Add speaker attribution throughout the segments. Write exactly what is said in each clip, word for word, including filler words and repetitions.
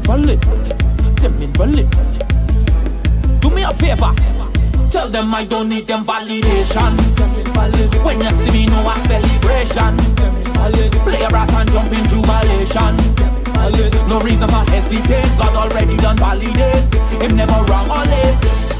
Speaker 1: valid. Them invalid. Do me a favor. Tell them I don't need them validation. When you see me, know a celebration. Play a brass and jump in jubilation. No reason for hesitate. God already done validate. Him never wrong or late.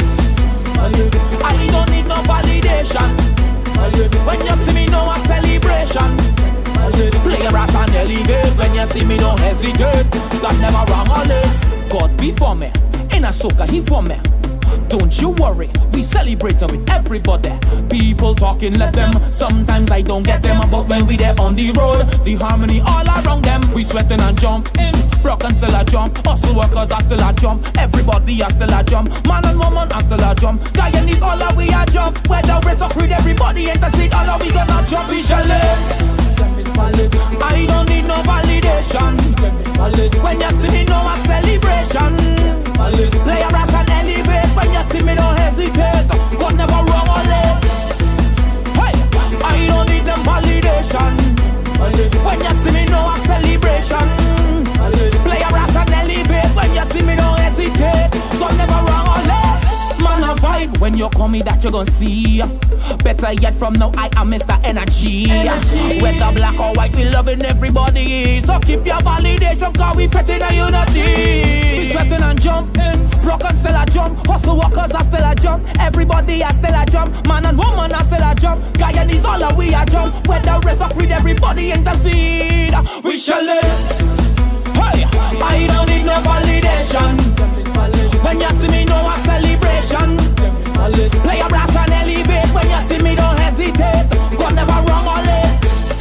Speaker 1: I don't need no validation. When you see me, know a celebration. Play a brass and elevate. When you see me, don't hesitate. God never wrong or late. God before me, in a soca he for me. Don't you worry, we celebrating with everybody. People talking, let them. Sometimes I don't get them, but when we there on the road, the harmony all around them. We sweating and jumping, rock and still a jump. Hustle workers are still a jump. Everybody are still a jump. Man and woman are still a jump. Guyanese all are we a jump. Whether race or creed, everybody in the seat, all are we gonna jump. We shall live. I don't need no validation. When you see me, know a celebration. Play a brass and elevate. When you see me, don't hesitate. God never wrong or late. Hey, I don't need them validation. When you see me, know a celebration. Play a brass and elevate. When you see me, don't hesitate. God never wrong or late. Man a vibe when you call me that you gon' see. Better yet from now I am Mister Energy. Energy. Whether black or white, we loving everybody. So keep your validation, cause we fetting a unity. We sweating and jumping, broken still a jump. Hustle workers are still a jump. Everybody are still a jump. Man and woman are still a jump. Guyanese all are we a jump. Whether race or creed, everybody intercede. We shall live. Hey, I don't need no validation. When you see me, know a celebration. Play a brass and elevate. When you see me, don't hesitate. God never wrong or late.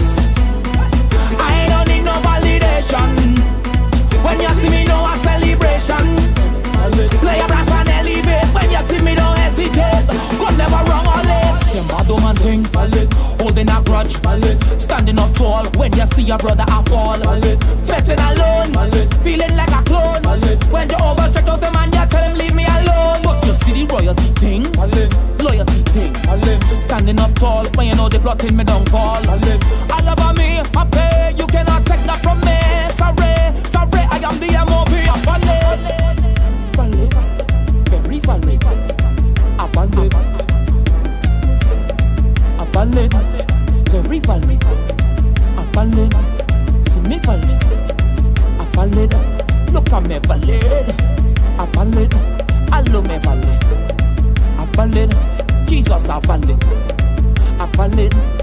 Speaker 1: I don't need no validation. When you see me, know a celebration. Play a brass and elevate. When you see me, don't hesitate. God never wrong or late. Them bad man thing, holding a grudge, standing up tall. When you see your brother a fall, fetting alone, feeling like a clone. When you overcheck out the man, you tell him leave me alone. But you see the royalty thing, loyalty thing, standing up tall. When you know they plotting me downfall. All about me, I pay. You cannot take that from me. Sorry, sorry, I am the M O P. I valid, valid, very valid. I valid, I valid, very valid. I valid, see me valid. I valid, look at me valid. I valid, I love me valid. I valid, Jesus I valid. I valid.